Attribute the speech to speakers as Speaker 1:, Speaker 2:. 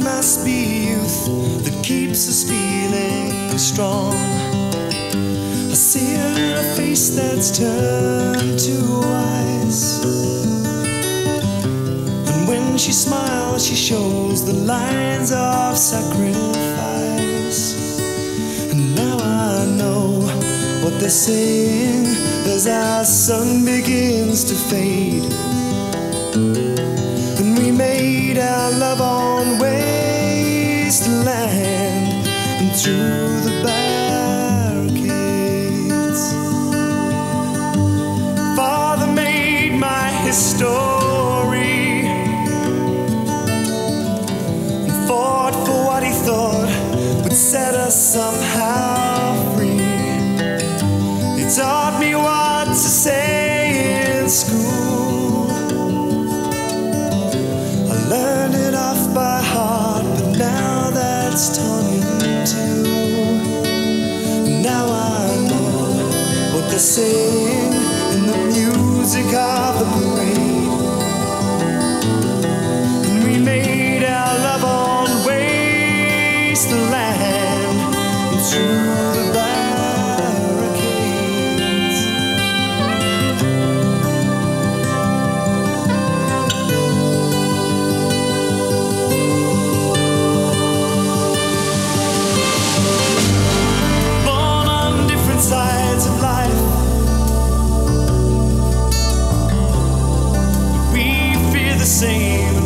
Speaker 1: must be youth that keeps us feeling strong. I see her face that's turned to ice, and when she smiles she shows the lines of sacrifice. And now I know what they're saying as our sun begins to fade, and we made our love on wasteland and through the barricades. Father made my history and fought for what he thought would set us somehow free. He taught me what to say in school. I learned it off by heart, but now that's torn in two. Now I know what they're saying in the music of the parade. And we made our love on wasteland and through the barricades. Born on different sides of life, we fear the same.